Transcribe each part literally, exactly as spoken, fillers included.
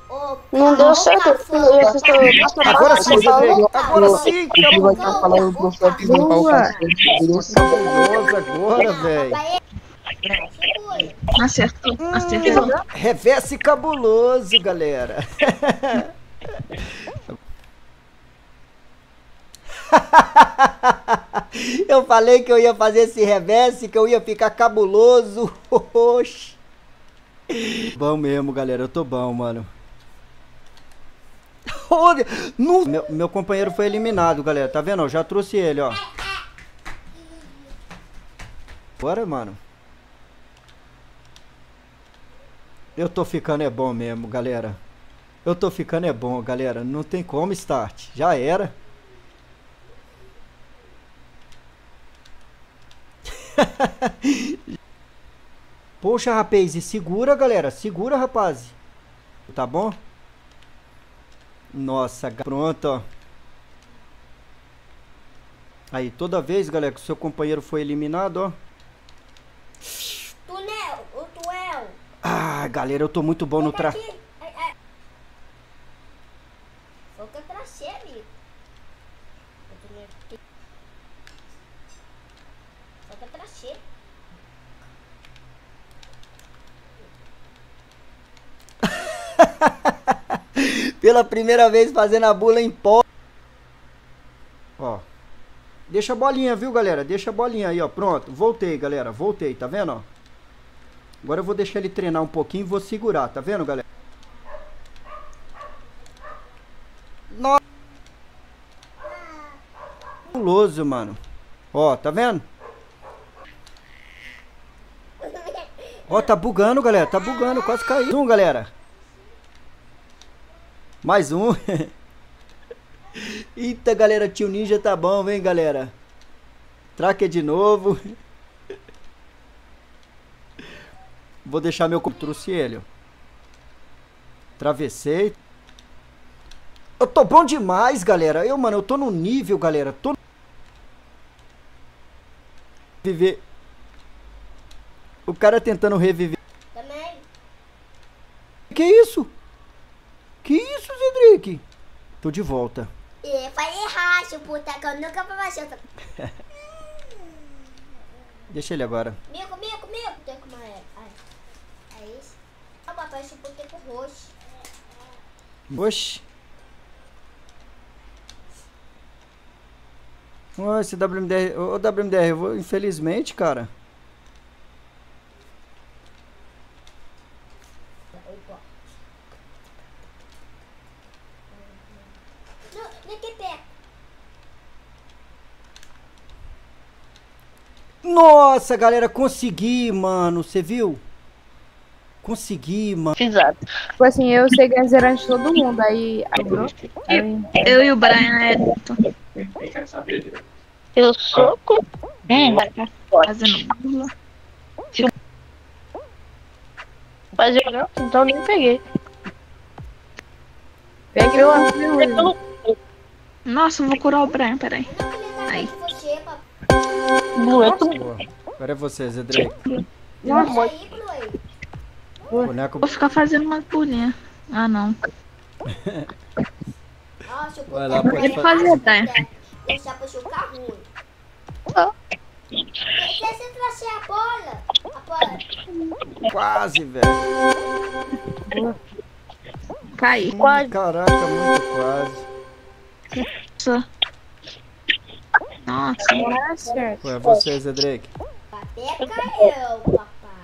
Não deu certo. Eu assisto. Agora sim, Zedrei. Agora sim, Ele vai estar falando pro professor que limpar o cacete. cabuloso agora, velho. Acertou. Acertou. Hum, reverse cabuloso, galera. Eu falei que eu ia fazer esse reverse, que eu ia ficar cabuloso. Oxi. Bom mesmo, galera. Eu tô bom, mano. Olha, no... meu, meu companheiro foi eliminado, galera. Tá vendo? Eu já trouxe ele, ó. Bora, mano. Eu tô ficando é bom mesmo, galera. Eu tô ficando é bom, galera. Não tem como, start. Já era. Poxa, rapaz, e segura, galera. Segura, rapaz. Tá bom? Nossa, pronto, ó. Aí, toda vez, galera, que o seu companheiro foi eliminado, ó. Tunel, o Tuel. Ah, galera, eu tô muito bom no tra... Foi o que eu tracei, amigo. Foi o que eu tracei. Pela primeira vez fazendo a bula em pó. Ó. Deixa a bolinha, viu, galera? Deixa a bolinha aí, ó. Pronto. Voltei, galera. Voltei, tá vendo, ó? Agora eu vou deixar ele treinar um pouquinho e vou segurar, tá vendo, galera? Nossa. Fabuloso, mano. Ó, tá vendo? Ó, tá bugando, galera. Tá bugando. Quase caiu. Um, galera. Mais um. Eita, galera. Tio Ninja tá bom, vem, galera. Tracker de novo. Vou deixar meu... Trouxe ele, ó. Travessei. Eu tô bom demais, galera. Eu, mano, eu tô no nível, galera. Tô... Viver... O cara tentando reviver... Também. Que isso? Que isso, Zedrick? Tô de volta. E vai errar, seu puta, que eu nunca vou fazer. Deixa ele agora. Comigo, comigo, comigo. Tem como é? Ai. É isso. Ah, papai, esse puta com roxo. Oxi. Ô, esse W M D R... Ô, W M D R, eu vou... Infelizmente, cara... Nossa, galera, consegui, mano. Você viu? Consegui, mano. Exato. Tipo assim, eu sei que é zerante de todo mundo. Aí. aí, aí Eu e o Brian é Eu sou com... Hum, fazendo bula. mas eu não, então nem peguei. peguei o amigo. Nossa, eu vou curar o Brian, peraí. Aí. Você, papai. Muito Boa. Agora é você, Zedrei. Nossa, Aí, Chloe. Boneco... Vou ficar fazendo umas bolinhas. Ah, não. Ó, seu Vai puta lá, com pode errado, fazer, seu Brian. puta. Deixar pra ficar ruim. Ah. Deixa você trazer a bola. A bola. Quase, velho. Caí. Quase. Caraca, muito quase. Nossa. Nossa. não é certo. Ué, é você, Zedrick. Até caiu, papai.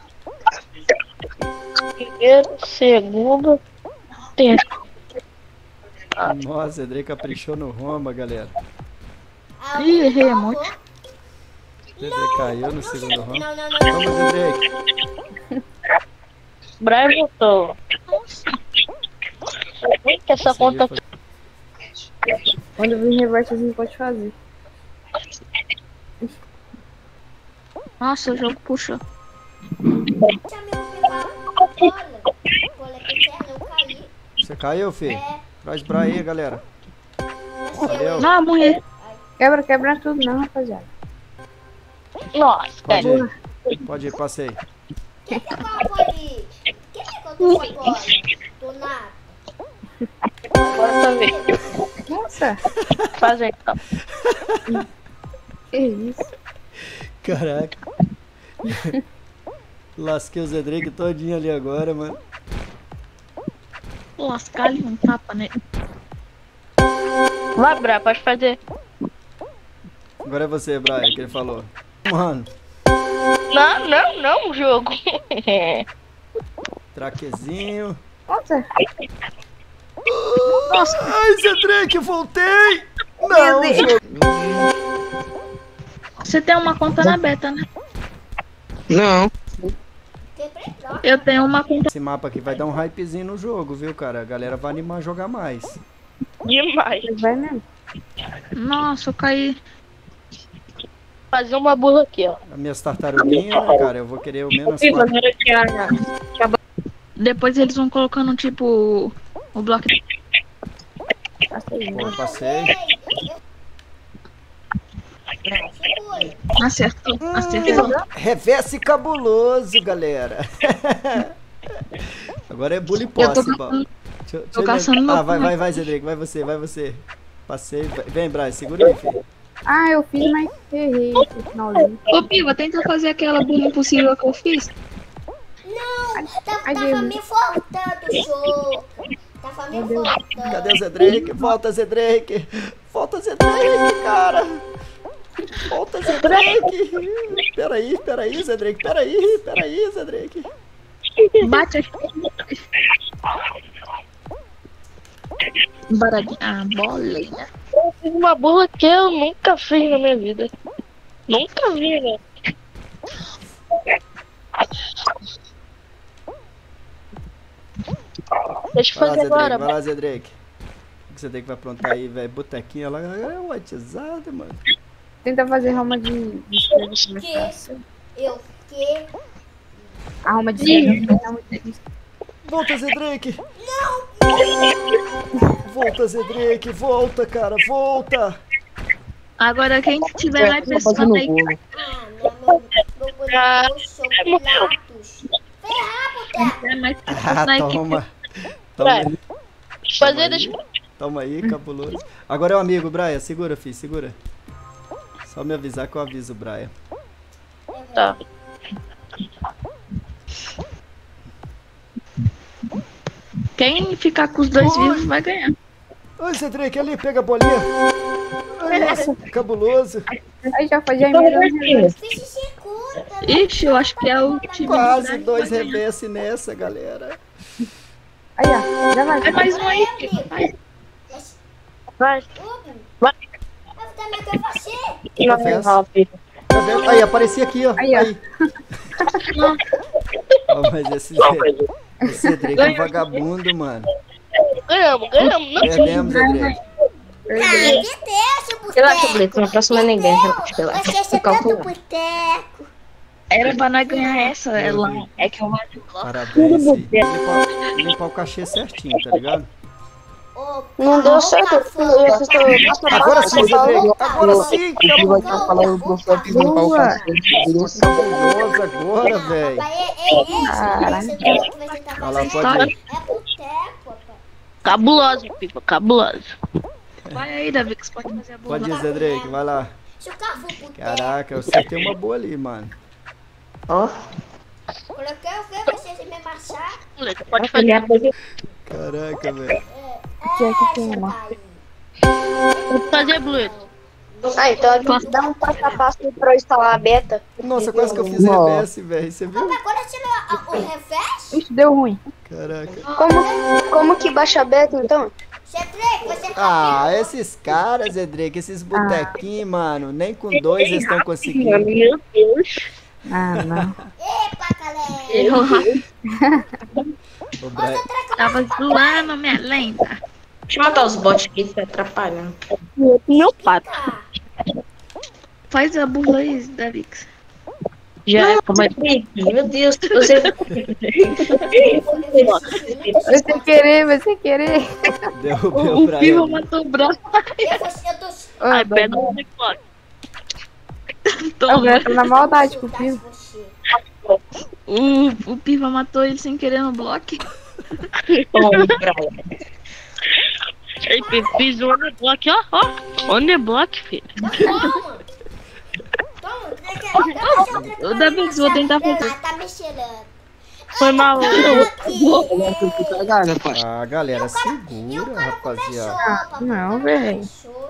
Primeiro, segundo, terceiro. Nossa, Zedrick caprichou no Roma, galera. Ah, Ih, errei não, muito. Zedrick caiu no segundo Roma. Não, não, não, Vamos, não. Zedrick. Brian voltou. Que essa conta... Quando vir reverso, a gente pode fazer. Nossa, o jogo puxou. Deixa meu pegar a bola. Bola que perna, eu caí. Você caiu, filho? É. Traz pra aí, galera. Valeu. Não, morri. Quebra, quebra tudo, não, rapaziada. Nossa, Pode cara. ir. Pode ir, passei. Quem pegou a bola ali? Quem pegou a bola? Do nada. dessa vez. Nossa, Faz aí, então. que isso. Caraca. Lasquei o Zé Drake todinho ali agora, mano. Vou lascar ali um tapa, né? Vai, Bra, pode fazer. Agora é você, Brian, que ele falou. Mano, Não, não, não, jogo. traquezinho. Nossa, Nossa, Ai, Zé Drake, voltei! Não, Deus. jogo. você tem uma conta na beta, né? Não. Quebrei troca. Eu tenho uma conta. Esse mapa aqui vai dar um hypezinho no jogo, viu, cara? A galera vai animar a jogar mais. Demais. vai mesmo. Nossa, eu caí. Fazer uma burla aqui, ó. As minhas tartaruguinhas, né, cara? Eu vou querer o menos Sim, quatro. agora que a... Depois eles vão colocando, tipo, o bloco. Passei. Pô, eu passei. Segura. Acertou, acertou. Reverse cabuloso, galera. Agora é bully Eu tô posse, bom. caçando- Deixa, eu- deixa tô eu caçando lembrar. meu Ah, vai, punho. vai, vai, Zedrico, vai você, vai você. Passei. vai- Vem, Brian, segura aí, filho. Ah, eu fiz, mas errei no finalzinho. Ô, Piva, tenta fazer aquela burla impossível que eu fiz. Não, tá- Ai, tava Deus. me faltando, show. Tava me Meu Deus. faltando. Cadê o Zedrico? Volta, Zedrico. Volta, Zedrico, cara. Volta, Zedrico. Peraí, peraí, Zedrico. Peraí, peraí, Zedrico. Bate aqui. Baralhinha. Ah, bolinha. Eu fiz uma burla que eu nunca fiz na minha vida. Nunca vi, né? Deixa eu Vai lá, fazer agora. Zedrico. Vai lá, Zedrico. O que você tem que vai aprontar aí, velho? Botequinha lá. É watizada, mano. Tenta fazer Roma de, de esquerda que é mais Que? fácil. Eu que? A Roma de esquerda não é muito difícil. Volta, Zedrico. Volta, Zedrico. Volta, cara. Volta. Agora quem tiver mais pessoas Fazendo aí. bolo. Ah, meu, meu, meu boneco chocolatos. Ferrar, boteco. Tiver mais Ah, pessoas na equipe. toma. Toma aí. Deixa eu fazer, aí. deixa eu... Toma aí, cabuloso. Agora é o amigo, Brian. Segura, filho. Segura. Só me avisar que eu aviso o Brian. Tá. Quem ficar com os dois Oi. vivos vai ganhar. Oi, Cedric, ali, pega a bolinha. Ai, nossa, cabuloso. Aí já foi, já emendou no reverso. Fiz xixi curta. Ixi, eu acho que é o time. Quase grande dois vai ganhar. reverse nessa, galera. Aí, ó, já vai. Vai mais um aí. Vai. Vai. Ubu. Vai. Eu também quero você. Confesso. rápido. Tá vendo? Aí, apareci aqui, ó. Aí, ó. Aí. Ó, mas esse, esse Cedric é um vagabundo, mano. Ganhamos, ganhamos. Não. Perdemos, Cedric. Ah, que Deus, seu Relaxa, boteco. Blitz, na próxima ninguém. Relaxa, relaxa. Você é Tô tanto calculando. boteco. Era pra nós ganhar essa. Ela é que eu vou. Parabéns. Limpar, limpar o cachê certinho, tá ligado? Ô, Não deu ô, certo. Cafô. Eu assisto- Agora sim, Você falou- Cedric. Agora sim, A gente vai estar falando pro professor que limpar o Boa. cachorro. cabuloso agora, velho. Papai, é, é esse, esse boteco que você tá Vai lá, fazendo. pode ir. É boteco, papai. Cabuloso, Pipa, cabuloso. Vai aí, Davi, que você pode fazer a bola. Pode ir, Cedric, vai lá. Se o Cafô boteco. Caraca, eu acertei uma boa ali, mano. Ó, Coloquei o que você se me passar. Moleque, pode ele fazer. apresentou. Caraca, velho. Aqui, aqui tem Essa uma. daí. Pode fazer, Blue. Ah, então a gente dá um passo a passo pra eu instalar a beta. Nossa, quase que eu fiz Não. reverse, velho. Você viu? Papai, quando eu tiro a- o reverso, Isso deu ruim. Caraca. Como, como que baixa a beta, então? Cedric, você Ah, esses caras, Cedric, esses botequinhos, mano, nem com dois eles estão conseguindo. Meu Deus. Ah, não. Epa, galera. Eu Ô, Brian, tava zoando minha lenda. Deixa eu matar os bots aqui, tá atrapalhando. Meu pato. Tá. Faz a burla aí, Davi. Já é, como é Meu Deus, você... Vai sem querer, vai sem querer. derrubei o O Piva Brian. ali. matou o braço. Eu, vou- eu tô... Ai, Ô, pega o Xbox. Eu Toma. vou na maldade com o Pio. você. O, o Piva matou ele sem querer no bloco. Ei, fiz o underblock, ó, ó. Underblock, filho. Toma. Toma, treca. Ô, Davi, vou tentar fazer. Tá me cheirando. Foi mal. Cagada, pai. Ah, galera, E o segura, cara rapaziada. começou, papai. Não, velho. Começou.